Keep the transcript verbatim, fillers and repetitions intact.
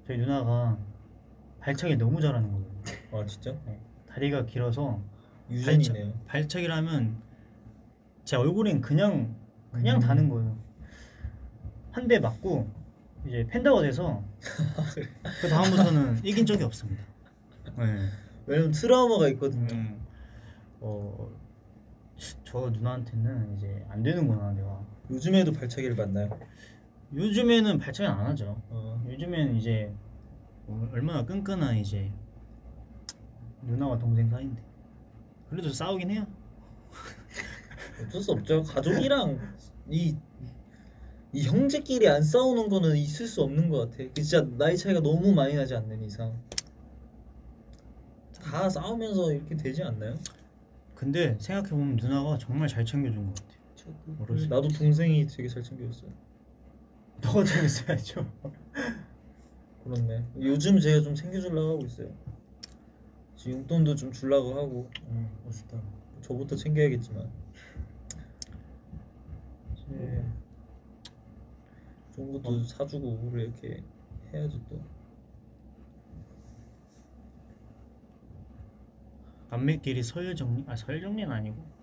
저희 누나가 발차기 너무 잘하는 거예요. 아 진짜? 네. 다리가 길어서 유전이네요. 발차, 발차기를 하면 제 얼굴엔 그냥 그냥 음. 다는 거예요. 한 대 맞고 이제 팬더가 돼서 그 다음부터는 이긴 적이 없습니다. 네. 왜냐면 트라우마가 있거든요. 음, 어, 저 누나한테는 이제 안 되는구나 내가. 요즘에도 발차기를 맞나요? 요즘에는 발차기 안 하죠. 어. 요즘에는 이제 얼마나 끈끈한 이제 누나와 동생 사이인데 그래도 싸우긴 해요. 어쩔 수 없죠. 가족이랑 이, 이 형제끼리 안 싸우는 거는 있을 수 없는 것 같아. 진짜 나이 차이가 너무 많이 나지 않는 이상 다 싸우면서 이렇게 되지 않나요? 근데 생각해보면 누나가 정말 잘 챙겨준 것 같아요. 어렸을 때. 나도 동생이 되게 잘 챙겨줬어요. 너가 챙겼어야죠. 그렇네. 요즘 제가 좀 챙겨주려고 하고 있어요. 지금 용돈도 좀 주려고 하고. 어, 멋있다. 저부터 챙겨야겠지만 이제 좋은 것도 어. 사주고 그래 이렇게 해야지 또. 남매끼리 서열 정리? 아 서열 정리는 아니고